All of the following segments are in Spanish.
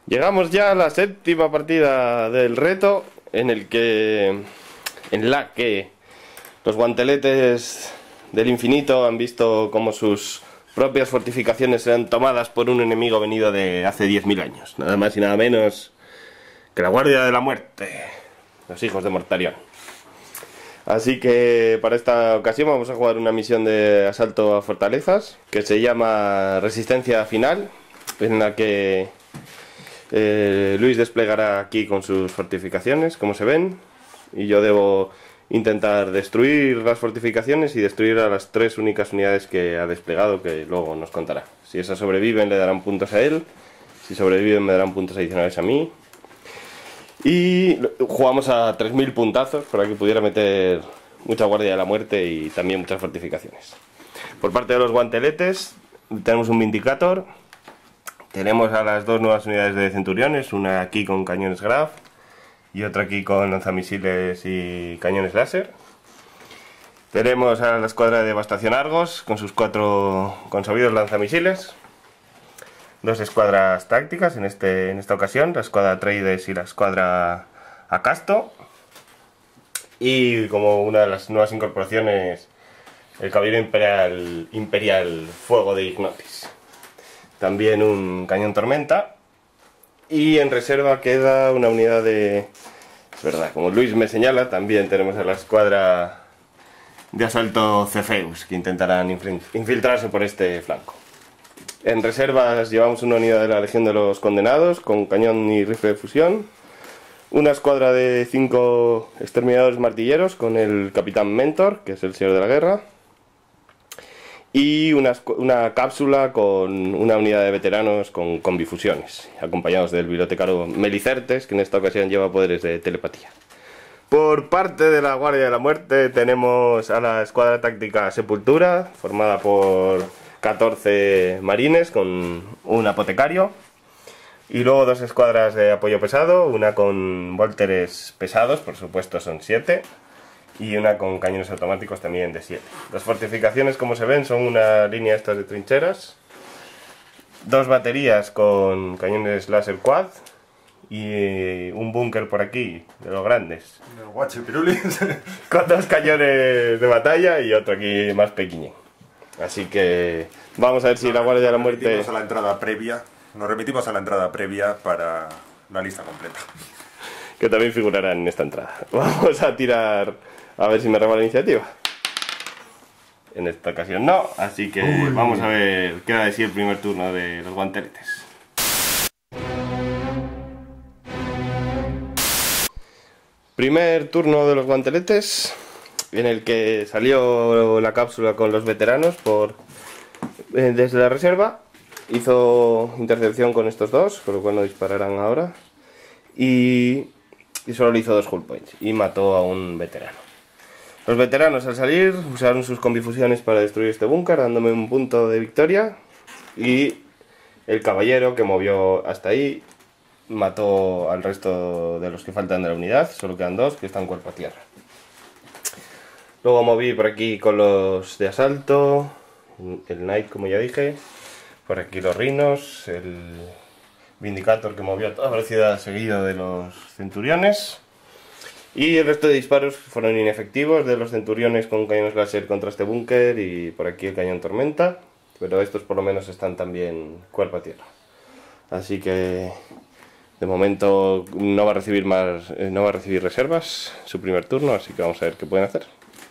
Llegamos ya a la séptima partida del reto, en la que los guanteletes del infinito han visto cómo sus propias fortificaciones serán tomadas por un enemigo venido de hace 10.000 años, nada más y nada menos que la Guardia de la Muerte, los hijos de Mortarion. Así que para esta ocasión vamos a jugar una misión de asalto a fortalezas que se llama Resistencia Final, en la que Luis desplegará aquí con sus fortificaciones, como se ven, y yo debo intentar destruir las fortificaciones y destruir a las 3 únicas unidades que ha desplegado, que luego nos contará. Si esas sobreviven le darán puntos a él, si sobreviven me darán puntos adicionales a mí. Y jugamos a 3000 puntazos para que pudiera meter mucha Guardia de la Muerte y también muchas fortificaciones. Por parte de los guanteletes tenemos un Vindicator. Tenemos a las 2 nuevas unidades de centuriones, una aquí con cañones Graf y otra aquí con lanzamisiles y cañones láser. Tenemos a la escuadra de devastación Argos con sus 4 consabidos lanzamisiles. 2 escuadras tácticas en esta ocasión, la escuadra Atreides y la escuadra Acasto. Y como una de las nuevas incorporaciones, el caballero imperial Fuego de Ignotis. También un cañón tormenta. Y en reserva queda una unidad de... Es verdad, como Luis me señala, también tenemos a la escuadra de asalto Cepheus, que intentarán infiltrarse por este flanco. En reservas llevamos una unidad de la Legión de los Condenados, con cañón y rifle de fusión. Una escuadra de 5 exterminadores martilleros, con el capitán Mentor, que es el señor de la guerra. Y una cápsula con una unidad de veteranos con bifusiones, acompañados del bibliotecario Melicertes, que en esta ocasión lleva poderes de telepatía. Por parte de la Guardia de la Muerte tenemos a la escuadra táctica Sepultura, formada por 14 marines con un apotecario. Y luego 2 escuadras de apoyo pesado, una con volteres pesados, por supuesto son 7. Y una con cañones automáticos también de 7. Las fortificaciones, como se ven, son una línea estas de trincheras, 2 baterías con cañones láser quad y un búnker por aquí, de los grandes, con 2 cañones de batalla y otro aquí más pequeño. Así que vamos a ver si la Guardia de la Muerte... Nos remitimos a la entrada previa para la lista completa, que también figurará en esta entrada. Vamos a tirar... A ver si me roba la iniciativa. En esta ocasión no, así que vamos a ver qué da de sí el primer turno de los guanteletes. Primer turno de los guanteletes, en el que salió la cápsula con los veteranos desde la reserva. Hizo intercepción con estos 2, con lo cual no dispararán ahora. Y solo le hizo 2 hull points y mató a un veterano. Los veteranos al salir usaron sus combifusiones para destruir este búnker, dándome un punto de victoria. Y el caballero que movió hasta ahí mató al resto de los que faltan de la unidad. Solo quedan 2 que están cuerpo a tierra. Luego moví por aquí con los de asalto, el Knight como ya dije. Por aquí los Rhinos, el Vindicator que movió a toda velocidad seguido de los centuriones. Y el resto de disparos fueron inefectivos de los centuriones con cañones láser contra este búnker y por aquí el cañón tormenta. Pero estos por lo menos están también cuerpo a tierra. Así que de momento no va a recibir reservas su primer turno, así que vamos a ver qué pueden hacer.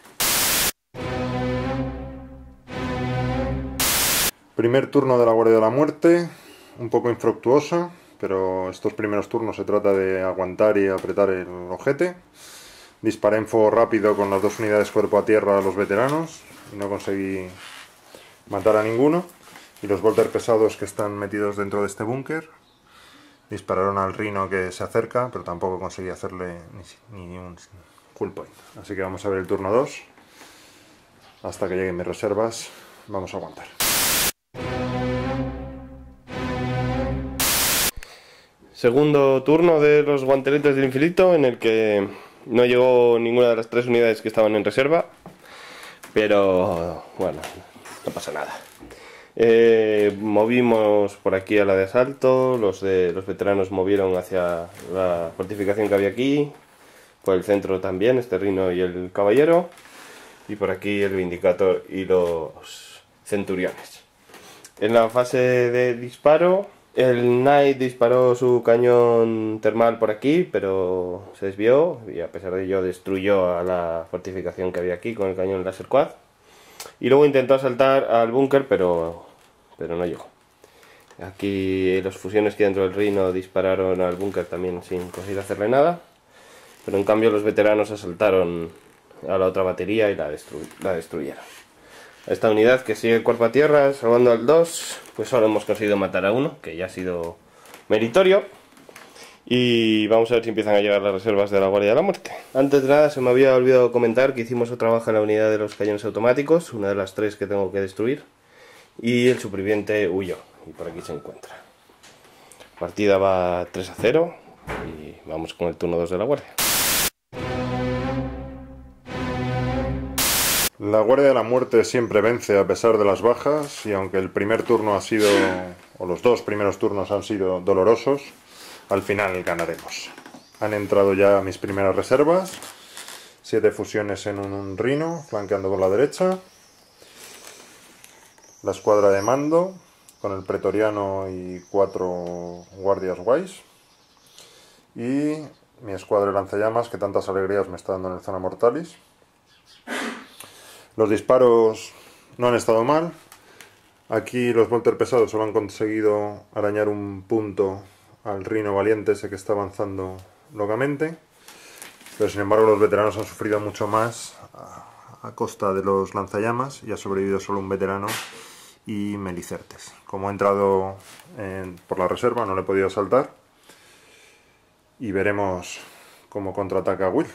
Primer turno de la Guardia de la Muerte, un poco infructuosa, pero estos primeros turnos se trata de aguantar y apretar el ojete. Disparé en fuego rápido con las 2 unidades cuerpo a tierra a los veteranos y no conseguí matar a ninguno. Y los bolter pesados que están metidos dentro de este búnker dispararon al Rhino que se acerca, pero tampoco conseguí hacerle ni un hull point. Así que vamos a ver el turno 2. Hasta que lleguen mis reservas, vamos a aguantar. Segundo turno de los guanteletes del infinito, en el que no llegó ninguna de las 3 unidades que estaban en reserva, pero bueno, no pasa nada. Movimos por aquí a la de asalto, los veteranos movieron hacia la fortificación que había aquí, por el centro también, este Rhino y el Caballero, y por aquí el Vindicator y los Centuriones. En la fase de disparo, el Knight disparó su cañón termal por aquí, pero se desvió y a pesar de ello destruyó a la fortificación que había aquí con el cañón Laser Quad. Y luego intentó asaltar al búnker, pero no llegó. Aquí los fusiones que dentro del Rhino dispararon al búnker también sin conseguir hacerle nada. Pero en cambio los veteranos asaltaron a la otra batería y la destruyeron. Esta unidad que sigue cuerpo a tierra, salvando al 2, pues solo hemos conseguido matar a uno, que ya ha sido meritorio. Y vamos a ver si empiezan a llegar las reservas de la Guardia de la Muerte. Antes de nada se me había olvidado comentar que hicimos otra baja en la unidad de los cañones automáticos, una de las 3 que tengo que destruir. Y el superviviente huyó, y por aquí se encuentra. La partida va 3-0 y vamos con el turno 2 de la Guardia. La Guardia de la Muerte siempre vence a pesar de las bajas, y aunque el primer turno ha sido, o los 2 primeros turnos han sido dolorosos, al final ganaremos. Han entrado ya mis primeras reservas, 7 fusiones en un Rhino, flanqueando por la derecha, la escuadra de mando, con el pretoriano y 4 guardias guays, y mi escuadra de lanzallamas, que tantas alegrías me está dando en el Zona Mortalis. Los disparos no han estado mal. Aquí los Volter pesados solo han conseguido arañar un punto al Rhino valiente, ese que está avanzando locamente. Pero sin embargo los veteranos han sufrido mucho más a costa de los lanzallamas, y ha sobrevivido solo un veterano y Melicertes. Como he entrado por la reserva no le he podido saltar, y veremos cómo contraataca Will.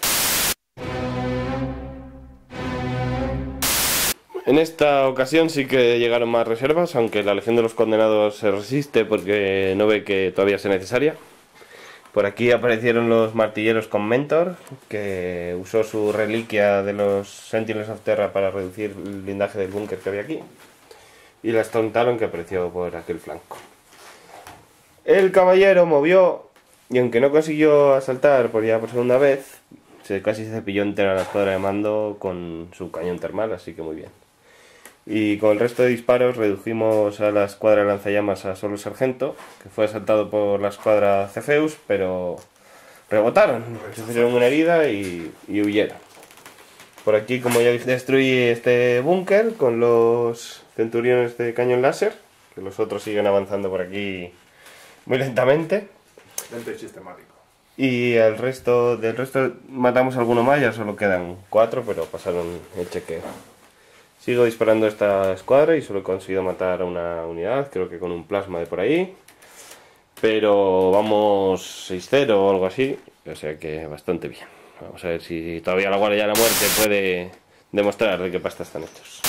En esta ocasión sí que llegaron más reservas, aunque la Legión de los Condenados se resiste porque no ve que todavía sea necesaria. Por aquí aparecieron los martilleros con Mentor, que usó su reliquia de los Sentinels of Terra para reducir el blindaje del búnker que había aquí. Y la Stone Talon, que apareció por aquel flanco. El Caballero movió, y aunque no consiguió asaltar por segunda vez, casi se cepilló entera la escuadra de mando con su cañón termal, así que muy bien. Y con el resto de disparos redujimos a la escuadra de lanzallamas a solo sargento, que fue asaltado por la escuadra Cefeus, pero rebotaron, sufrieron una herida y huyeron. Por aquí, como ya dije, destruí este búnker con los centuriones de cañón láser, que los otros siguen avanzando por aquí muy lentamente. Lento y sistemático. Y del resto matamos alguno más, ya solo quedan 4, pero pasaron el chequeo. Sigo disparando esta escuadra y solo he conseguido matar a una unidad, creo que con un plasma de por ahí. Pero vamos 6-0 o algo así, o sea que bastante bien. Vamos a ver si todavía la Guardia de la Muerte puede demostrar de qué pasta están hechos.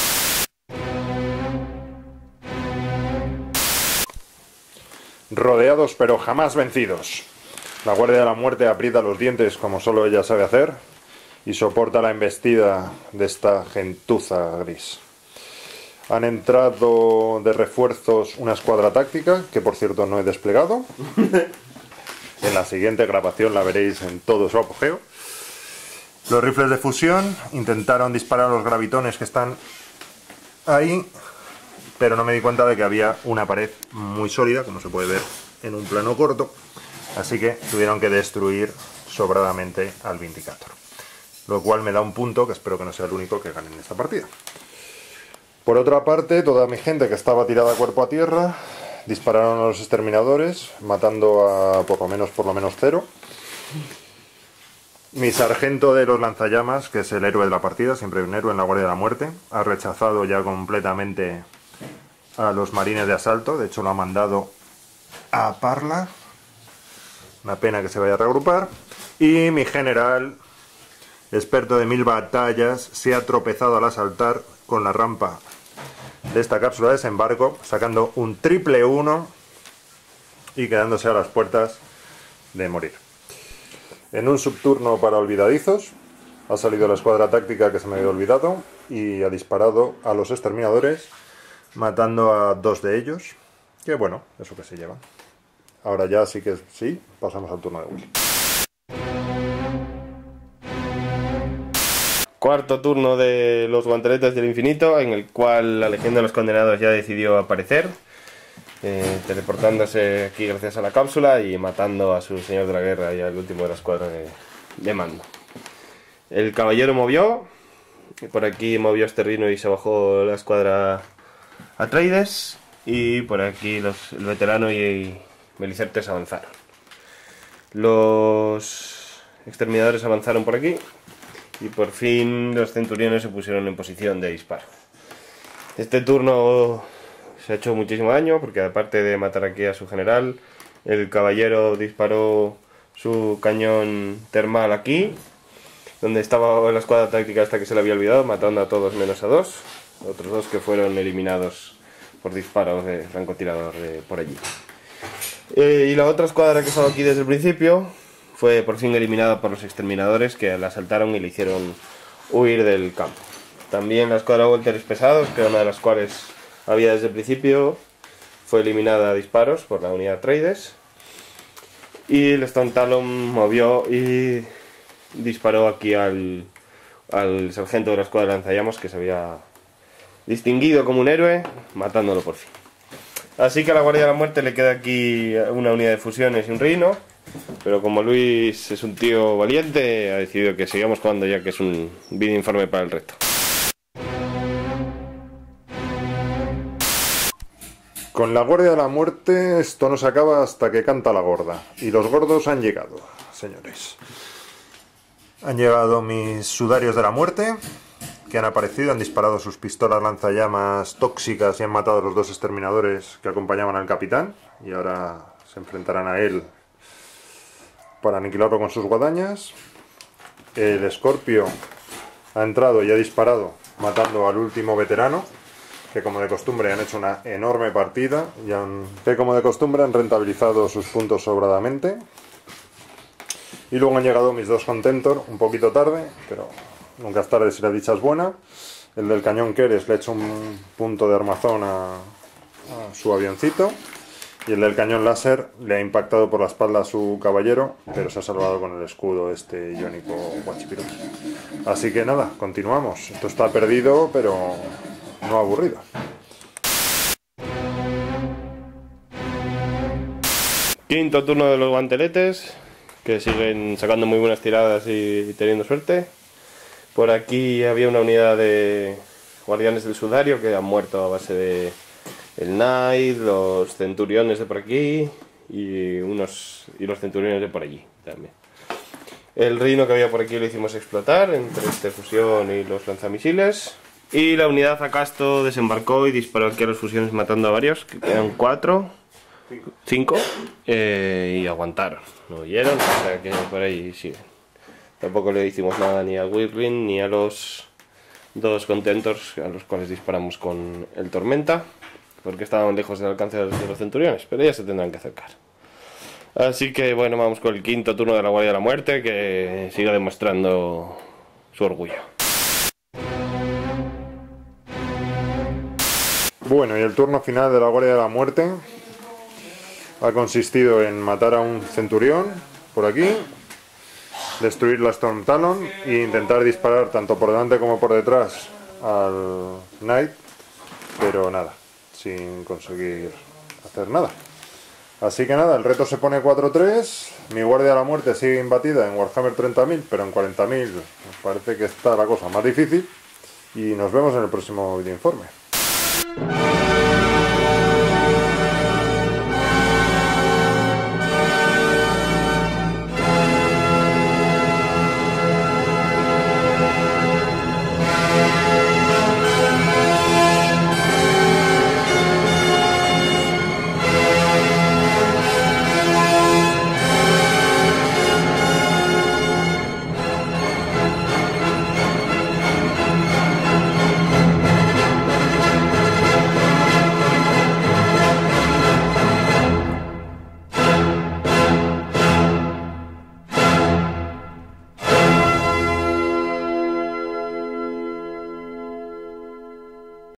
Rodeados pero jamás vencidos. La Guardia de la Muerte aprieta los dientes como solo ella sabe hacer y soporta la embestida de esta gentuza gris. Han entrado de refuerzos una escuadra táctica, que por cierto no he desplegado. En la siguiente grabación la veréis en todo su apogeo. Los rifles de fusión intentaron disparar a los gravitones que están ahí, pero no me di cuenta de que había una pared muy sólida, como se puede ver en un plano corto. Así que tuvieron que destruir sobradamente al Vindicator. Lo cual me da un punto, que espero que no sea el único que gane en esta partida. Por otra parte, toda mi gente que estaba tirada cuerpo a tierra dispararon a los exterminadores, matando a por lo menos 0. Mi sargento de los lanzallamas, que es el héroe de la partida, siempre hay un héroe en la Guardia de la Muerte, ha rechazado ya completamente a los marines de asalto. De hecho lo ha mandado a Parla. Una pena que se vaya a reagrupar. Y mi general, experto de 1000 batallas, se ha tropezado al asaltar con la rampa de esta cápsula de desembarco, sacando un triple 1 y quedándose a las puertas de morir. En un subturno para olvidadizos, ha salido la escuadra táctica que se me había olvidado y ha disparado a los exterminadores matando a 2 de ellos. Que bueno, eso que se llevan. Ahora ya sí que sí, pasamos al turno de Willy. Cuarto turno de los guanteletes del infinito, en el cual la Legión de los Condenados ya decidió aparecer, teleportándose aquí gracias a la cápsula y matando a su señor de la guerra y al último de la escuadra de mando. El caballero movió, y por aquí movió este Rhino y se bajó la escuadra Atreides, y por aquí el veterano y Belicertes avanzaron. Los exterminadores avanzaron por aquí. Y por fin los centuriones se pusieron en posición de disparo. Este turno se ha hecho muchísimo daño porque aparte de matar aquí a su general, el caballero disparó su cañón termal aquí, donde estaba la escuadra táctica hasta que se le había olvidado, matando a todos menos a 2. Otros 2 que fueron eliminados por disparos de francotirador por allí. Y la otra escuadra que estaba aquí desde el principio fue por fin eliminada por los exterminadores, que la asaltaron y le hicieron huir del campo. También la escuadra Volteres Pesados, que era una de las cuales había desde el principio, fue eliminada a disparos por la unidad Atreides. Y el Stone Talon movió y disparó aquí al sargento de la escuadra de lanzallamas, que se había distinguido como un héroe, matándolo por fin. Así que a la Guardia de la Muerte le queda aquí una unidad de fusiones y un Rhino. Pero como Luis es un tío valiente, ha decidido que sigamos jugando ya que es un vídeo informe para el reto. Con la Guardia de la Muerte esto no se acaba hasta que canta la gorda. Y los gordos han llegado, señores. Han llegado mis sudarios de la muerte, que han aparecido, han disparado sus pistolas lanzallamas tóxicas y han matado a los 2 exterminadores que acompañaban al capitán. Y ahora se enfrentarán a él para aniquilarlo con sus guadañas. El Escorpio ha entrado y ha disparado, matando al último veterano, que como de costumbre han hecho una enorme partida y que como de costumbre han rentabilizado sus puntos sobradamente. Y luego han llegado mis 2 Contentor, un poquito tarde, pero nunca es tarde si la dicha es buena. El del cañón Keres le ha hecho un punto de armazón a su avioncito. Y el del cañón láser le ha impactado por la espalda a su caballero, pero se ha salvado con el escudo este iónico guachipirote. Así que nada, continuamos. Esto está perdido, pero no aburrido. Quinto turno de los guanteletes, que siguen sacando muy buenas tiradas y teniendo suerte. Por aquí había una unidad de guardianes del sudario que han muerto a base de el Knight, los centuriones de por aquí y los centuriones de por allí también. El Rhino que había por aquí lo hicimos explotar entre este fusión y los lanzamisiles. Y la unidad Acasto desembarcó y disparó aquí a los fusiones matando a varios, que quedan 5 y aguantaron, no huyeron, o sea que por ahí siguen. Tampoco le hicimos nada ni al Whirlwind ni a los 2 Contentors a los cuales disparamos con el Tormenta, porque estaban lejos del alcance de los centuriones, pero ya se tendrán que acercar. Así que bueno, vamos con el quinto turno de la Guardia de la Muerte, que sigue demostrando su orgullo. Bueno, y el turno final de la Guardia de la Muerte ha consistido en matar a un centurión por aquí, destruir la Storm Talon e intentar disparar tanto por delante como por detrás al Knight, pero nada, sin conseguir hacer nada. Así que nada, el reto se pone 4-3, mi Guardia de la Muerte sigue imbatida en Warhammer 30.000, pero en 40.000 parece que está la cosa más difícil, y nos vemos en el próximo video informe.